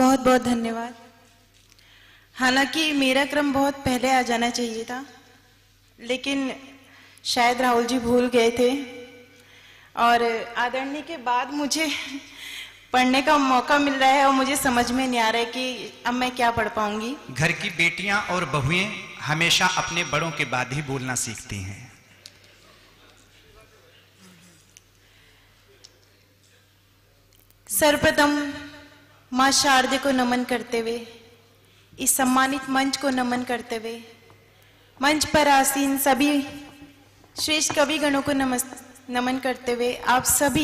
बहुत बहुत धन्यवाद। हालांकि मेरा क्रम बहुत पहले आ जाना चाहिए था, लेकिन शायद राहुल जी भूल गए थे और आदरणीय के बाद मुझे पढ़ने का मौका मिल रहा है और मुझे समझ में नहीं आ रहा है कि अब मैं क्या पढ़ पाऊंगी। घर की बेटियां और बहुएं हमेशा अपने बड़ों के बाद ही बोलना सीखती हैं। सर्वप्रथम मां शारदे को नमन करते हुए, इस सम्मानित मंच को नमन करते हुए, मंच पर आसीन सभी श्रेष्ठ कविगणों को नमन करते हुए, आप सभी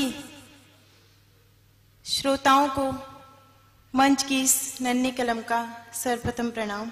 श्रोताओं को मंच की इस नन्ही कलम का सर्वप्रथम प्रणाम।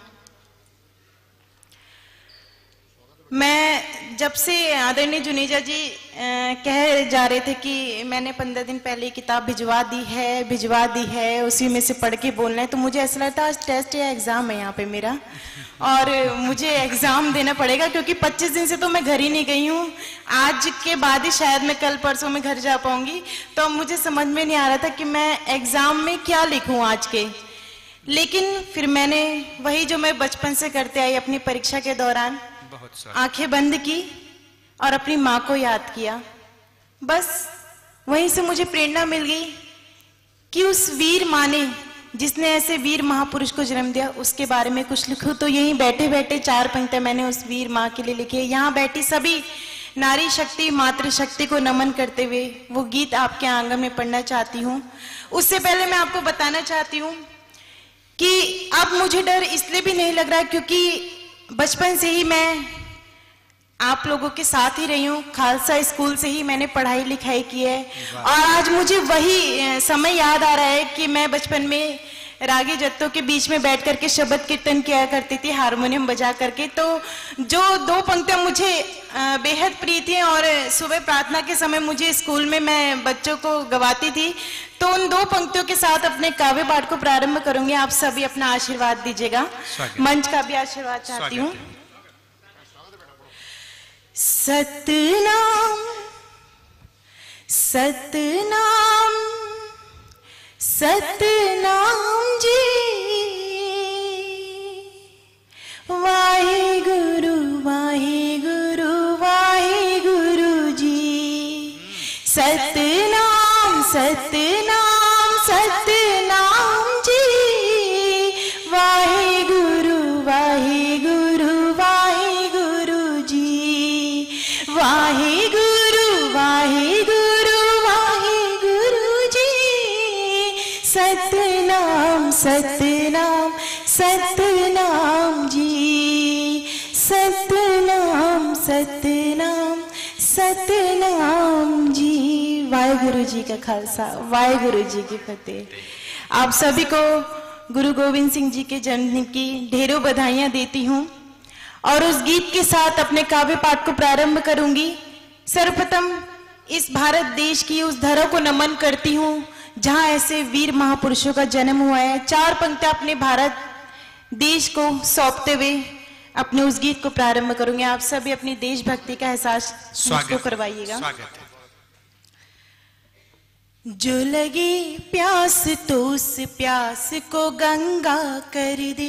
मैं जब से आदरणीय जुनेजा जी कह जा रहे थे कि मैंने 15 दिन पहले किताब भिजवा दी है, उसी में से पढ़ के बोलना है, तो मुझे ऐसा लगता आज टेस्ट या एग्जाम है यहाँ पे मेरा, और मुझे एग्जाम देना पड़ेगा क्योंकि 25 दिन से तो मैं घर ही नहीं गई हूँ। आज के बाद ही शायद मैं कल परसों में घर जा पाऊंगी, तो मुझे समझ में नहीं आ रहा था कि मैं एग्जाम में क्या लिखूं आज के। लेकिन फिर मैंने वही जो मैं बचपन से करते आई अपनी परीक्षा के दौरान, आंखें बंद की और अपनी माँ को याद किया। बस वहीं से मुझे प्रेरणा मिल गई कि उस वीर माँ ने, जिसने ऐसे वीर महापुरुष को जन्म दिया, उसके बारे में कुछ लिखूं। तो यहीं बैठे बैठे 4 पंक्तियां मैंने उस वीर माँ के लिए लिखी है। यहाँ बैठी सभी नारी शक्ति, मातृशक्ति को नमन करते हुए वो गीत आपके आंगन में पढ़ना चाहती हूँ। उससे पहले मैं आपको बताना चाहती हूँ कि अब मुझे डर इसलिए भी नहीं लग रहा क्योंकि बचपन से ही मैं आप लोगों के साथ ही रही हूँ। खालसा स्कूल से ही मैंने पढ़ाई लिखाई की है और आज मुझे वही समय याद आ रहा है कि मैं बचपन में रागी जत्तों के बीच में बैठ करके शब्द कीर्तन किया करती थी, हारमोनियम बजा करके। तो जो 2 पंक्तियां मुझे बेहद प्रिय थी और सुबह प्रार्थना के समय मुझे स्कूल में मैं बच्चों को गवाती थी, तो उन 2 पंक्तियों के साथ अपने काव्य पाठ को प्रारंभ करूंगी। आप सभी अपना आशीर्वाद दीजिएगा, मंच का भी आशीर्वाद चाहती हूँ। सतनाम सतनाम सतनाम जी, वाहे गुरु जी। सतनाम सतनाम सतनाम जी, वाहे गुरु जी। वाहे गुरु जी। सतनाम सतनाम सतनाम जी। सतनाम सतनाम सतनाम जी। वाहेगुरु जी का खालसा, वाहेगुरु जी की फतेह। आप सभी को गुरु गोविंद सिंह जी के जन्मदिन की ढेरों बधाइयां देती हूँ और उस गीत के साथ अपने काव्य पाठ को प्रारंभ करूंगी। सर्वप्रथम इस भारत देश की उस धरा को नमन करती हूँ जहां ऐसे वीर महापुरुषों का जन्म हुआ है। 4 पंक्तियां अपने भारत देश को सौंपते हुए अपने उस गीत को प्रारंभ करूंगी। आप सभी अपनी देशभक्ति का एहसास मुझको करवाइएगा। जो लगे प्यास तो उस प्यास को गंगा कर दे,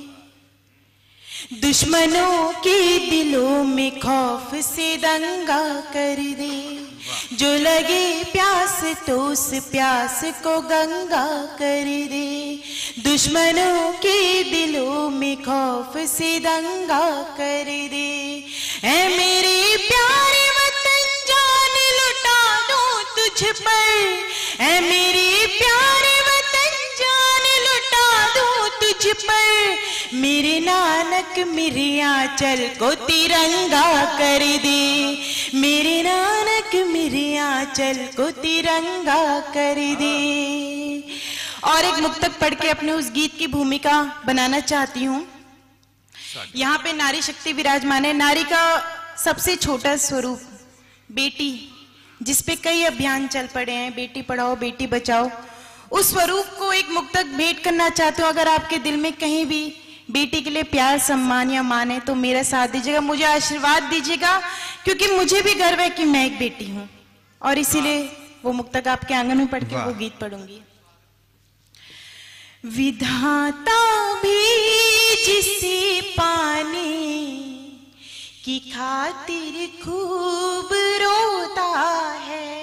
दुश्मनों के दिलों में खौफ से दंगा कर दे। जो लगे प्यास तो उस प्यास को गंगा कर दे, दुश्मनों के दिलों में खौफ से दंगा कर दे। ऐ मेरे प्यारे वतन जान लुटा दूं तुझ पर, ऐ मेरे प्यारे वतन जान लुटा दूं तुझ पर। मेरे नानक मेरे आंचल को तिरंगा कर दे, मेरे नानक मेरे आंचल को तिरंगा कर दे। और एक मुक्तक पढ़ के अपने उस गीत की भूमिका बनाना चाहती हूँ। यहाँ पे नारी शक्ति विराजमान है। नारी का सबसे छोटा स्वरूप बेटी, जिसपे कई अभियान चल पड़े हैं, बेटी पढ़ाओ बेटी बचाओ, उस स्वरूप को एक मुक्तक भेंट करना चाहती हूँ। अगर आपके दिल में कहीं भी बेटी के लिए प्यार, सम्मान या मान है तो मेरा साथ दीजिएगा, मुझे आशीर्वाद दीजिएगा, क्योंकि मुझे भी गर्व है कि मैं एक बेटी हूं और इसीलिए वो मुक्तक आपके आंगन में पढ़ के वो गीत पढ़ूंगी। विधाता भी जिसे पाने की खातिर खूब रोता है,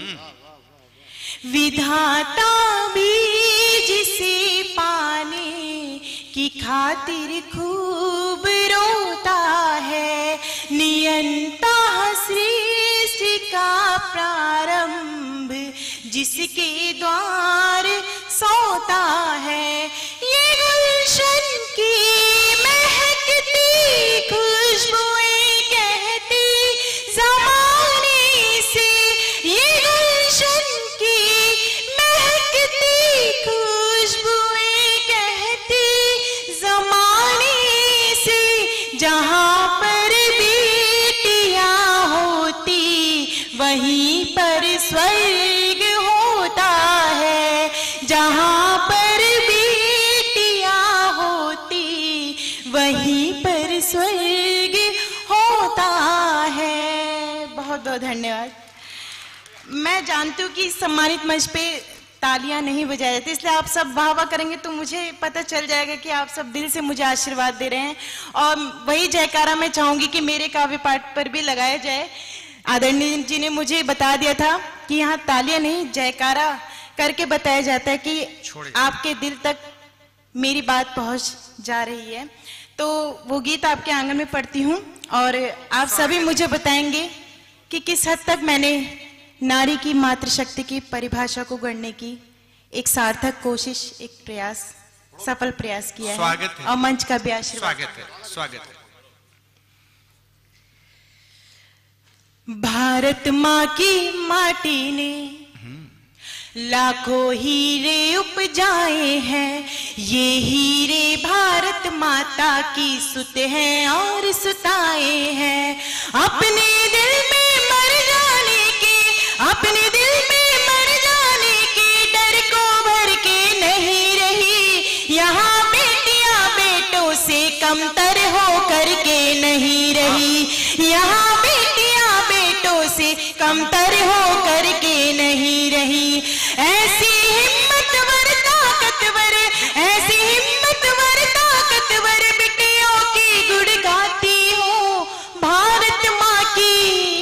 विधाता भी जिसे पाने की खातिर खूब रोता है। नियंता सृष्टि का प्रारंभ जिसके द्वार सोता है। ये गुलशन की महकती खुशबुएं कहती ज़माने से, ये गुलशन की महकती खुशबुएं कहती ज़माने से। जहाँ पर बेटियाँ होती वहीं पर स्वर्ग होता है, जहाँ पर बेटियाँ होती वहीं पर स्वर्ग होता है। बहुत बहुत धन्यवाद। मैं जानती हूँ कि इस सम्मानित मंच पे तालियां नहीं बजाई जाती, इसलिए आप सब वाह वाह करेंगे तो मुझे पता चल जाएगा कि आप सब दिल से मुझे आशीर्वाद दे रहे हैं। और वही जयकारा मैं चाहूंगी कि मेरे काव्य पाठ पर भी लगाया जाए। आदरणीय जी ने मुझे बता दिया था कि यहाँ तालियां नहीं जयकारा करके बताया जाता है कि आपके दिल तक मेरी बात पहुंच जा रही है। तो वो गीत आपके आंगन में पढ़ती हूँ और आप सभी मुझे बताएंगे कि किस हद तक मैंने नारी की मातृशक्ति की परिभाषा को गढ़ने की एक सार्थक कोशिश, एक प्रयास, सफल प्रयास किया है। और मंच का भी आशीर्वाद। स्वागत है। भारत माँ की माटी ने लाखों हीरे उपजाए हैं, ये हीरे भारत माता की सुत हैं और सुताए हैं। अपने दिल में मर जाने के, अपने दिल में मर जाने के डर को भर के नहीं रही, यहाँ बेटियां बेटों से कमतर हो करके नहीं रही, यहाँ बेटियां बेटों से कमतर हो करके नहीं रही। ऐसी हिम्मतवर ताकतवर, ऐसी हिम्मतवर ताकतवर बेटियों की गुण गाती हूँ। भारत माँ की,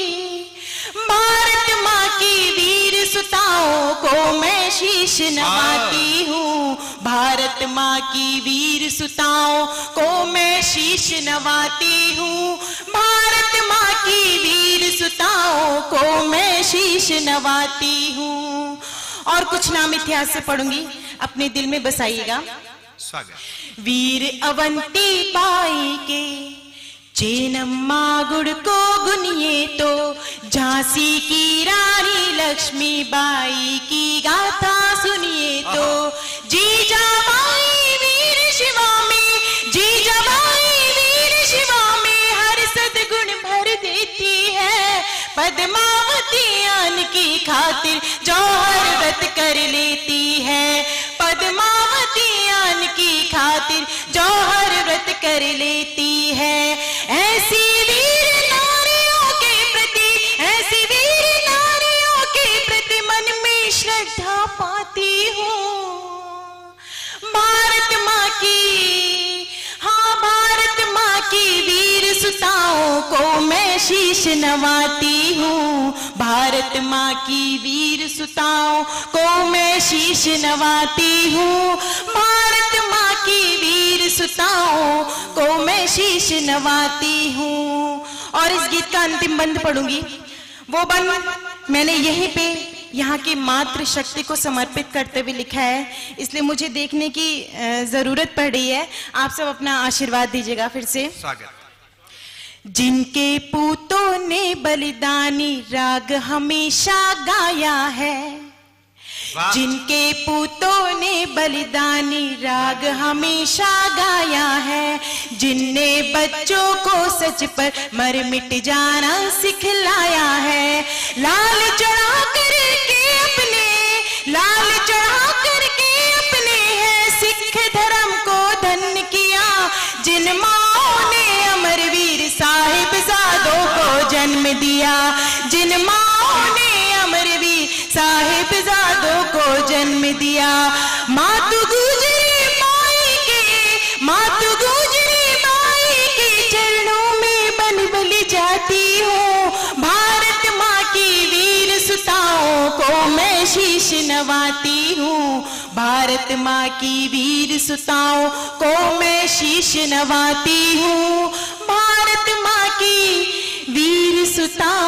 भारत माँ की वीर सुताओं को मैं शीश नवाती हूँ। भारत माँ की वीर सुताओं को मैं शीश नवाती हूँ। भारत माँ की वीर सुताओं को मैं शीश नवाती हूँ। और कुछ नाम इतिहास से पढ़ूंगी, अपने दिल में बसाइएगा। वीर अवंती बाई के चेनम्मा गुड़ को गुनिए तो, झांसी की रानी लक्ष्मीबाई की गाथा सुनिए तो, जीजाबाई वीर शिवा में, जीजाबाई वीर शिवा में हर सद्गुण भर देती है। पद्मावती आन की खातिर जौहर व्रत कर लेती है, पद्मावती आन की खातिर जौहर व्रत कर लेती है। ऐसी वीर नारियों के प्रति, ऐसी वीर नारियों के प्रति मन में श्रद्धा पाती हूँ। भारत माँ की, हाँ भारत माँ की वीर सुताओं को मैं शीश नवाती हूँ। भारत माँ की वीर सुताओं को मैं शीश नवाती हूँ। भारत माँ की वीर सुताओं को मैं शीश नवाती हूँ। और इस गीत का अंतिम बंद पढ़ूंगी। वो बंद मैंने यहीं पे यहाँ की मातृशक्ति को समर्पित करते हुए लिखा है, इसलिए मुझे देखने की जरूरत पड़ रही है। आप सब अपना आशीर्वाद दीजिएगा फिर से। स्वागत। जिनके पूतों ने बलिदानी राग हमेशा गाया है, जिनके पूतों ने बलिदानी राग हमेशा गाया है, जिनने बच्चों को सच पर मर मिट जाना सिखलाया है। लाल चढ़ा करके अपने, लाल चढ़ा करके अपने है सिख धर्म को धन्य किया, जिन माओं ने अमरवीर साहिबजादों को जन्म दिया, जिन माओं ने अमरवीर साहिबजादों को जन्म दिया। मातु गुजरी नवाती हूँ, भारत माँ की वीर सुताओं को मैं शीश नवाती हूँ, भारत माँ की वीर सुताओं